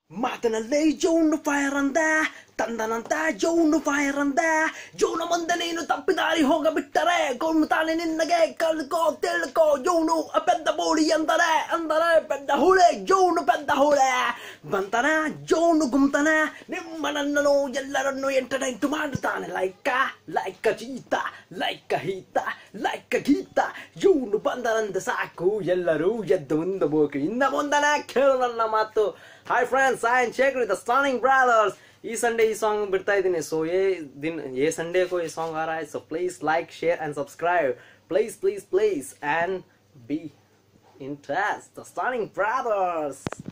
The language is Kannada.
ಮಾತನಲ್ಲೇ ಜೋನು ಫೈರ್ ಅಂದ ತಂದನಂತ ಜೋನು ಫೈರ್ ಅಂದ ಜೋನು ಮುಂದೆ ನೀನು ತಪ್ಪಿದಾರಿ ಹೋಗಬಿಟ್ಟರೆ ಕೊಡ್ತಾನೆ ನಿನ್ನಗೆ ಕಲ್ಕೋ ತಿಳ್ಕೋ ಜೋನು ಪೆದ್ದ ಬೋಡಿ ಅಂದರೆ ಪೆದ್ದ ಹುಳೆ ಜೋನು ಪೆದ್ದ ಹುಳೆ ಬಂತನ ಜೋನು ಗುಮ್ತನ ನಿಮ್ಮನನ್ನು ಎಲ್ಲರನ್ನು ಎಂಟರ್ಟೈನ್ ಮಾಡುತ್ತಾನೆ ಲೈಕ ಚೀತ ಲೈಕ ಹೀತ ಲೈಕ ಗೀತ ಜೋನು ಬಂದನಂತ ಸಾಕು ಎಲ್ಲರೂ ಎದ್ದು ಮುಂದೆ ಬೋಕು ಇನ್ನ ಮುಂದನ ಕೇಳು ನನ್ನ ಮಾತು. Hi friends, I am Shekhar with the Stunning Brothers. ये संडे ये सॉन्ग बिरता है दिन सो ये संडे को ये सॉन्ग आ रहा है. So please like, share and subscribe. Please and be in touch. The Stunning Brothers.